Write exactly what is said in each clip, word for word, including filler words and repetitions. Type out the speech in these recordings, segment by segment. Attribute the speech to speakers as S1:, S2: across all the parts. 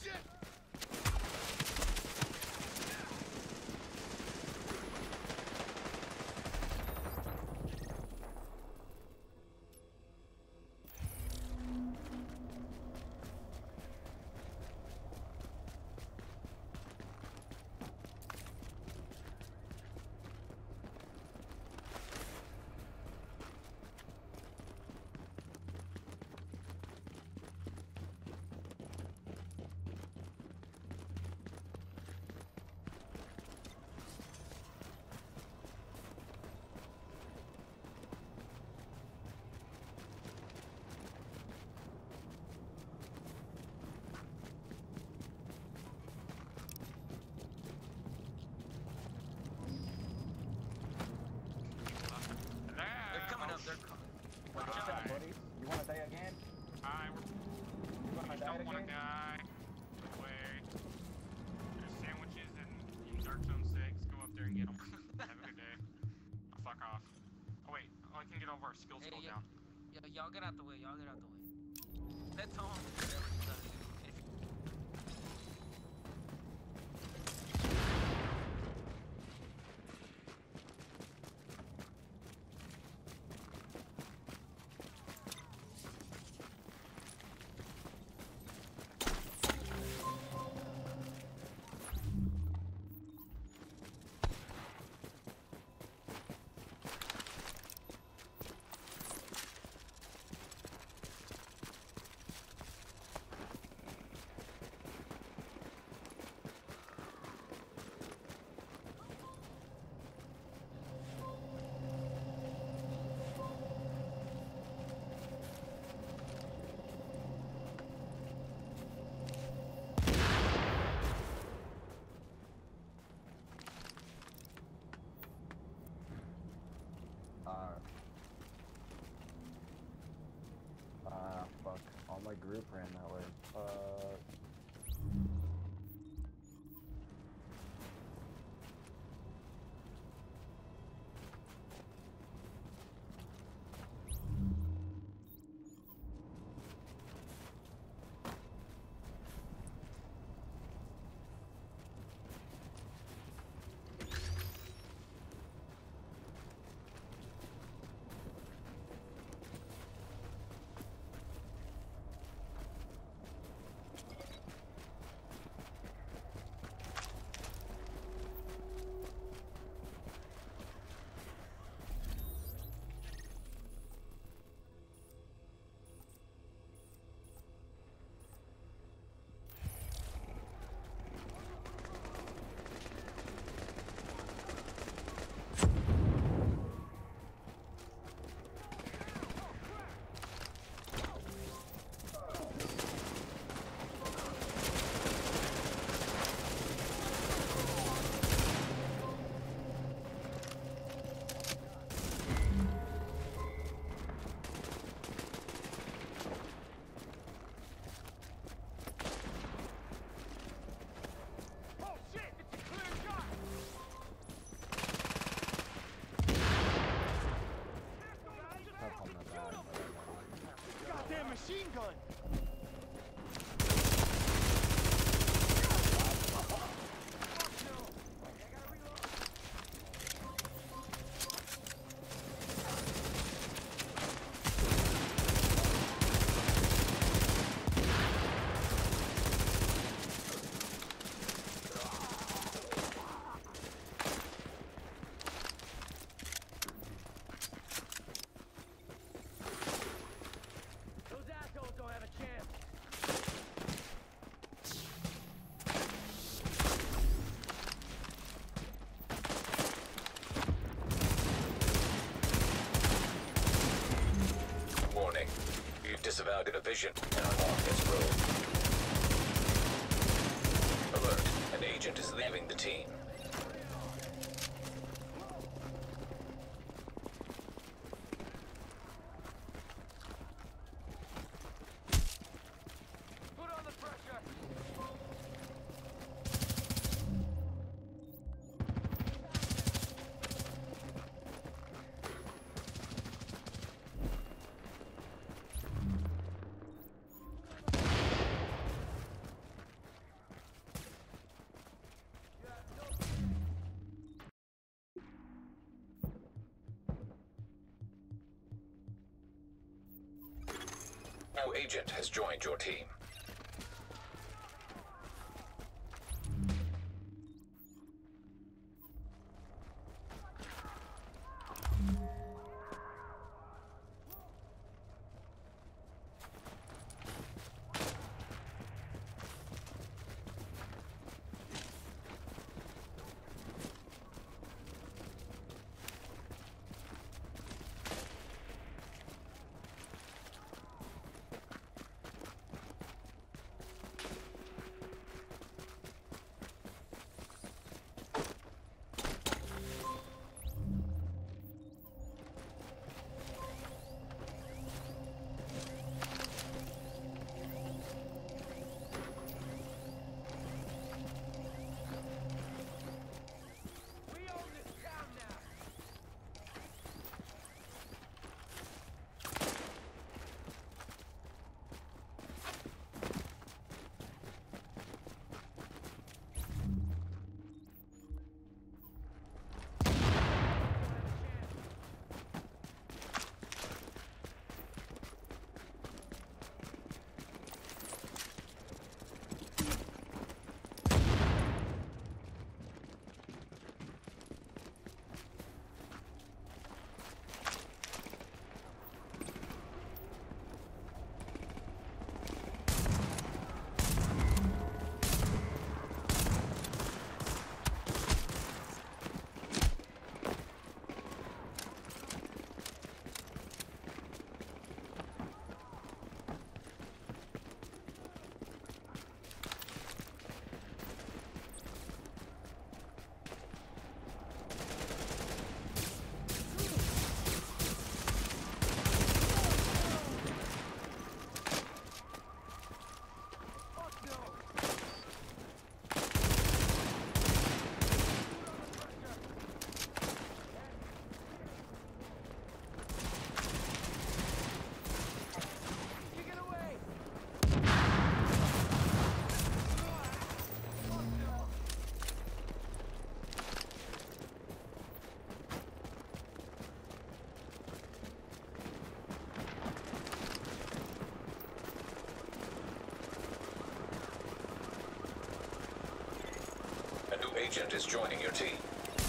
S1: Skills
S2: hey,
S1: go
S2: y
S1: down.
S2: Y'all get out the way. Y'all get out the way. Let's home.
S3: My group ran that way. Uh...
S4: Machine gun!
S5: Disavowed a division and unlocked its role. Alert, an agent is leaving the team.
S2: Put on the pressure!
S5: new agent has joined your team. Agent is joining your team.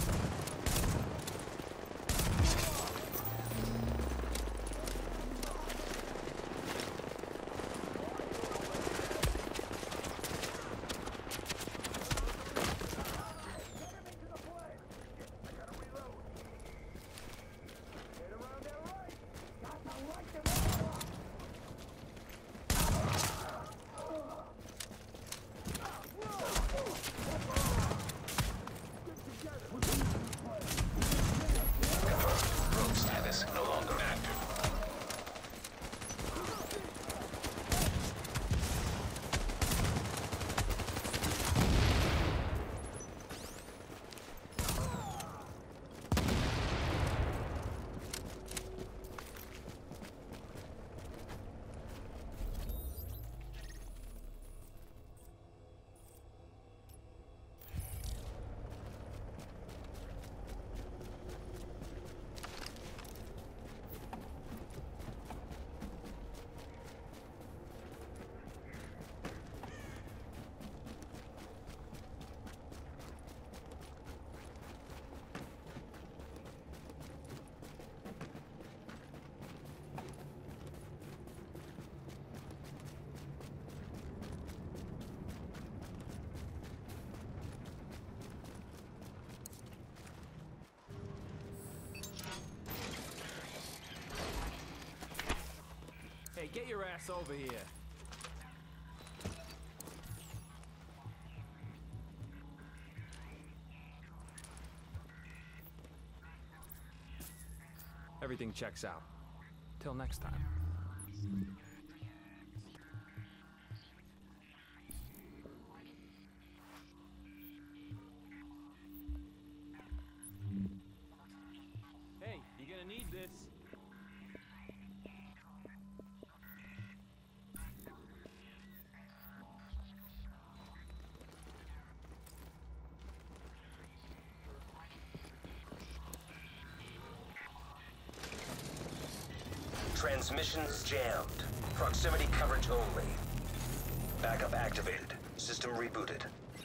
S6: Hey, get your ass over here. Everything checks out. Till next time. Hey, you're gonna need this.
S7: Transmissions jammed. Proximity coverage only. Backup activated. System rebooted.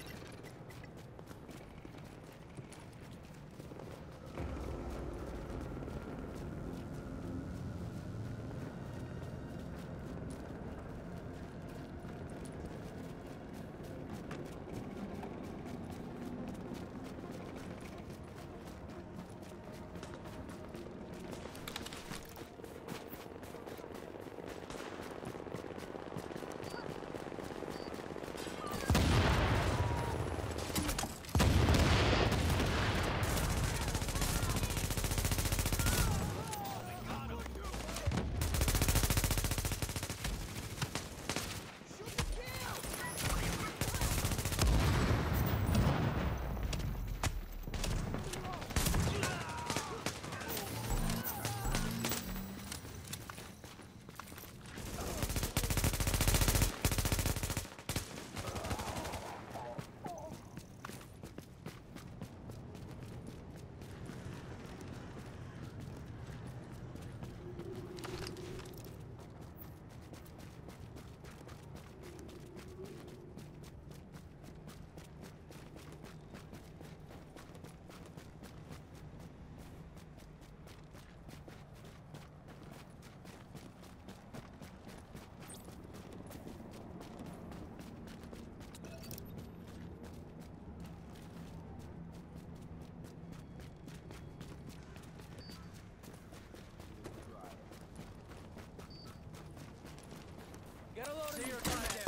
S6: Get a load of your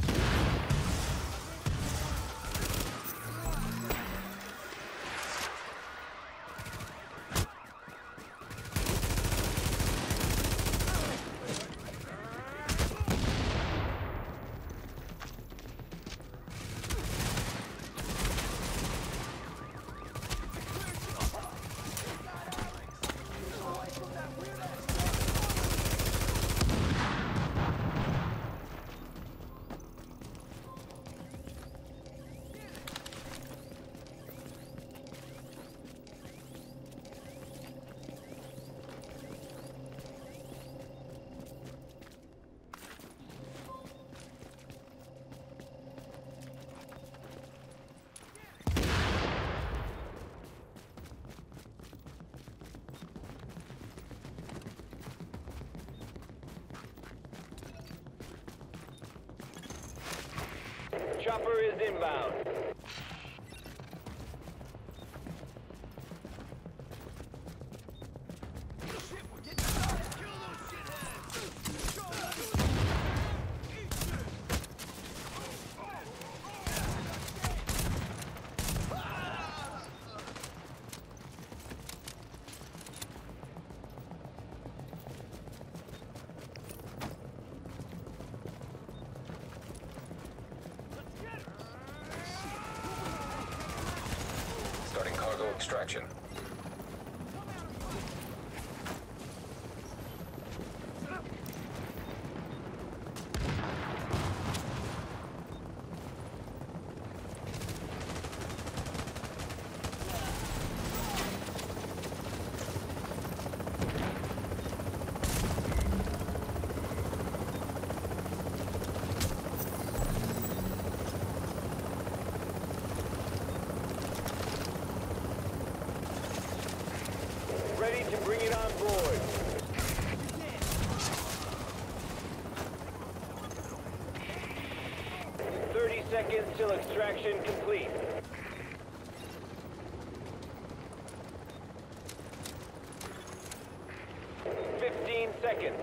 S8: Chopper is inbound.
S5: Starting cargo extraction.
S8: Ready to bring it on board. Thirty seconds till extraction complete. Fifteen seconds.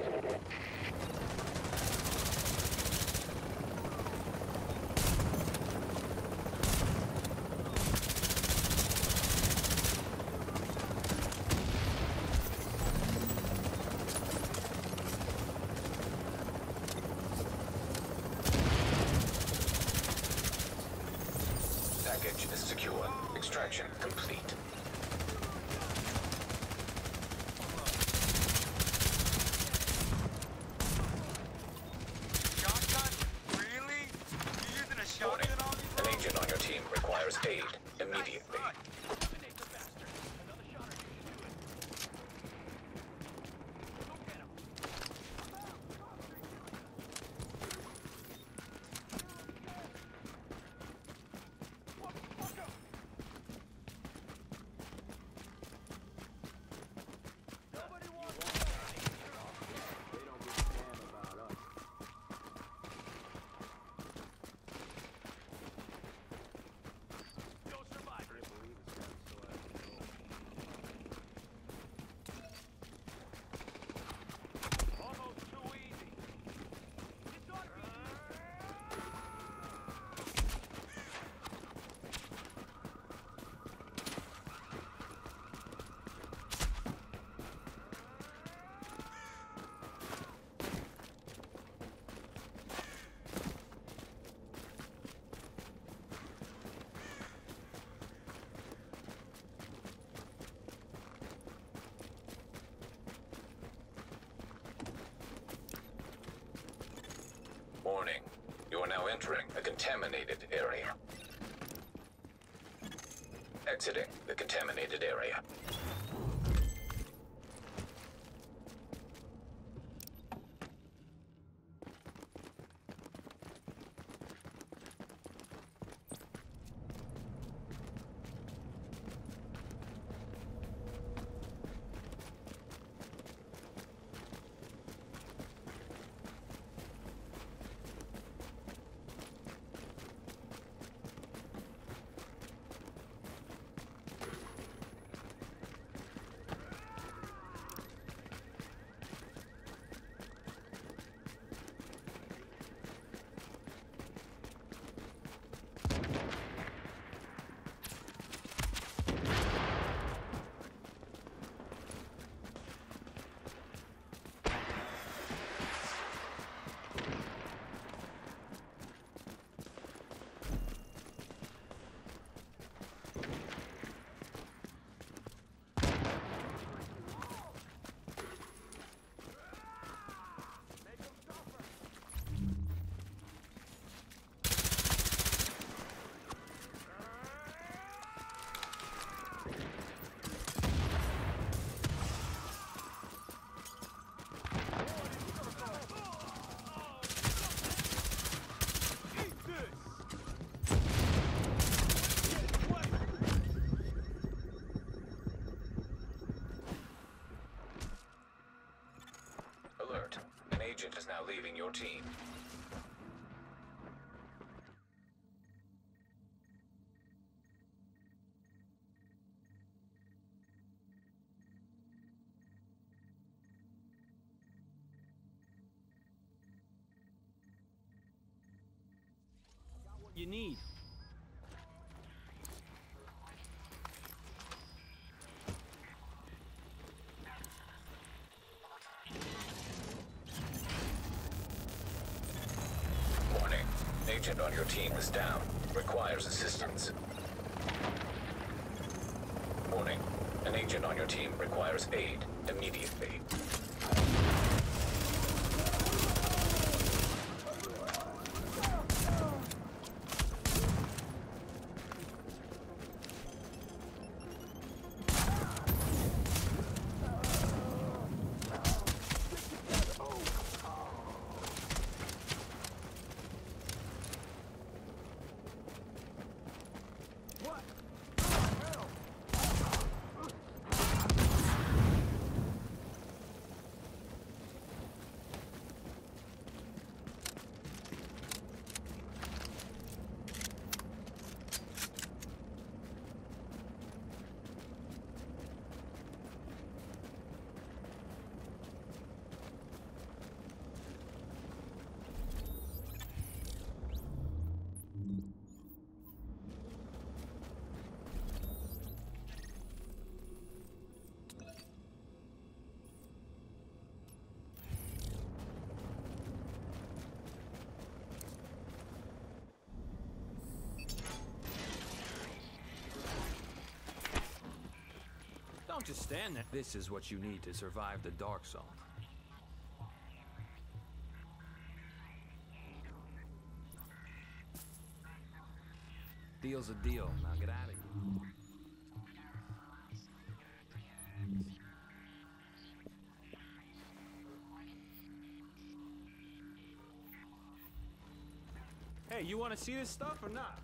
S5: Package is secure. Extraction complete.
S1: Shotgun? Really? You using a
S5: Warning.
S1: shotgun on me, bro?
S5: An agent on your team requires aid immediately. entering a contaminated area. Exiting the contaminated area. Alert. An agent is now leaving your team.
S6: You need.
S5: Warning. Agent on your team is down. Requires assistance. Warning. An agent on your team requires aid immediately.
S6: Don't just stand there. This is what you need to survive the Dark Zone. Deal's a deal. Now get out of here. Hey, you want to see this stuff or not?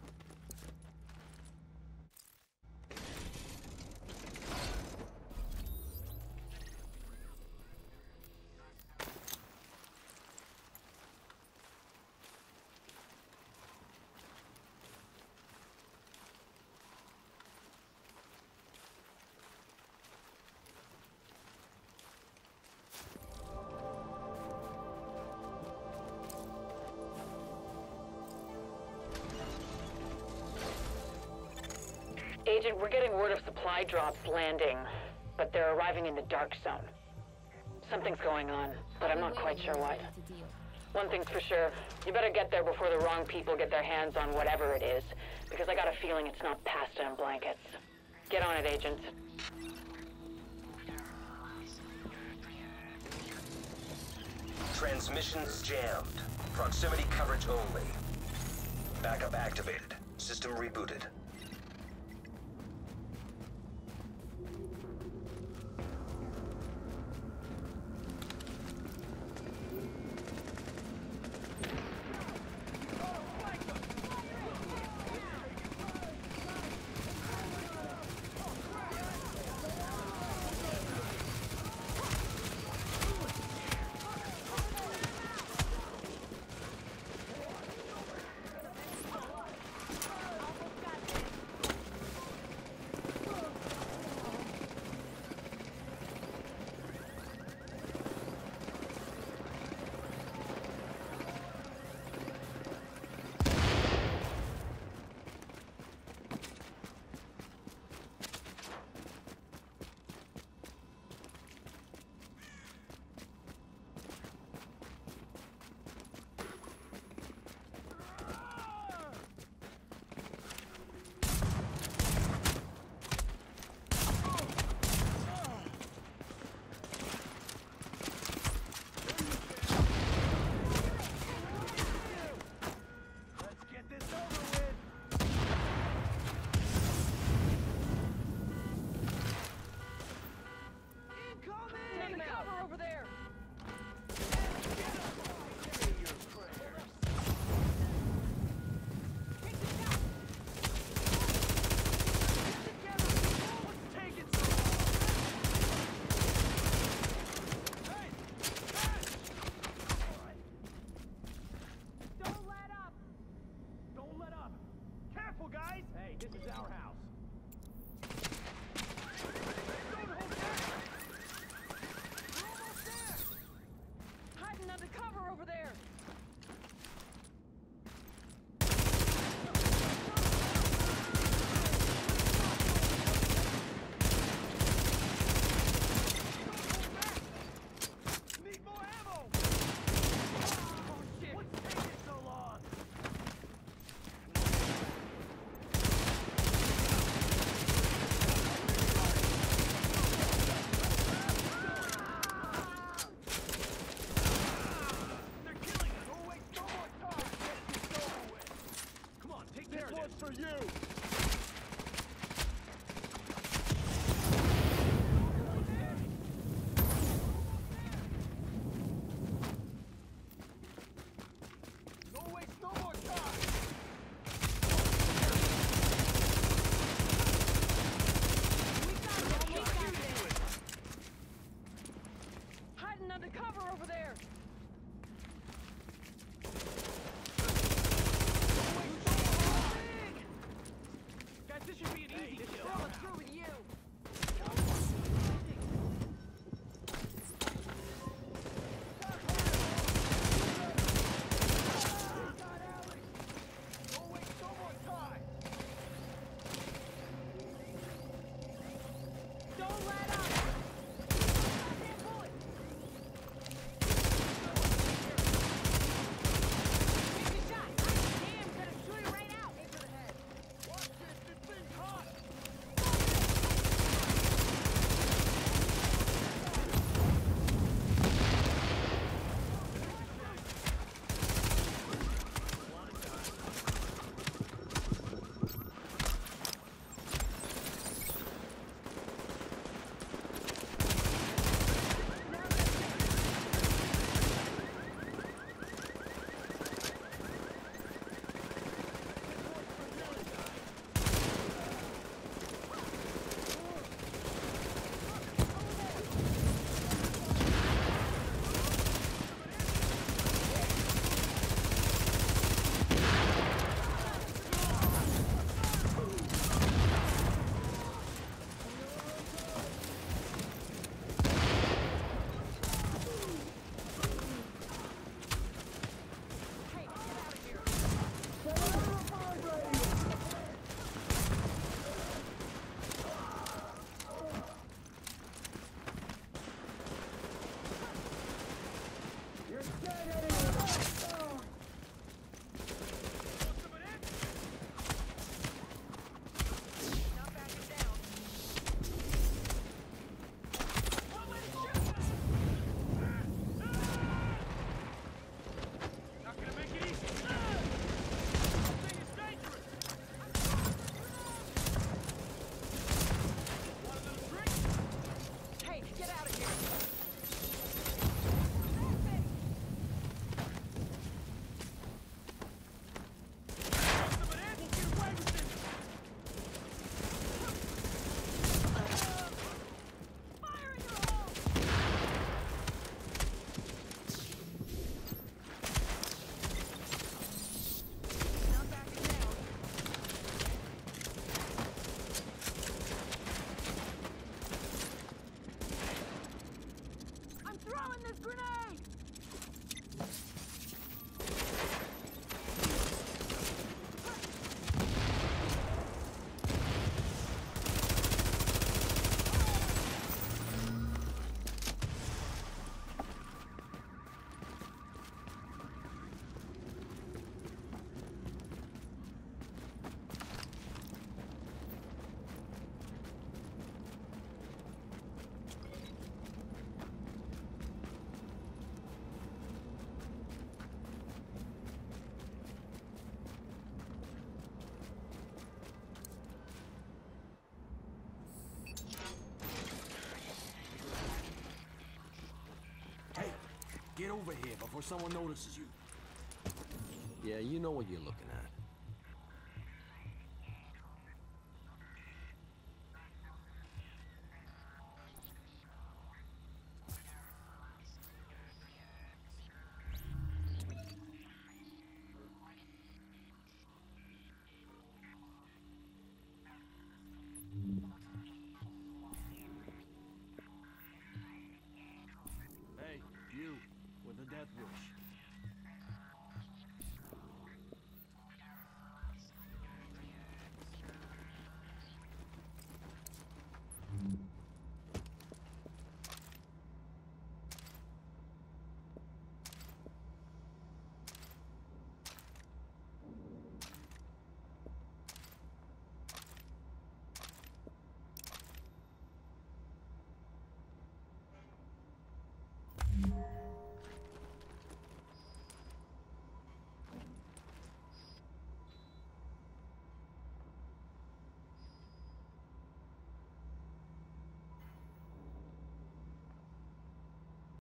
S9: Agent, we're getting word of supply drops landing, but they're arriving in the Dark Zone. Something's going on, but I'm not quite sure what. One thing's for sure, you better get there before the wrong people get their hands on whatever it is, because I got a feeling it's not pasta and blankets. Get on it, Agent.
S7: Transmissions jammed. Proximity coverage only. Backup activated. System rebooted.
S4: Guys, hey, this is our house. Don't hold back. We're almost there.
S9: Hiding under cover over there.
S4: Need more ammo. Oh shit! What's taking so long? For you! No waste, no more time!
S9: We got it, we got it. Hiding under cover over there.
S10: get over here before someone notices you.
S11: Yeah, you know what you're looking at.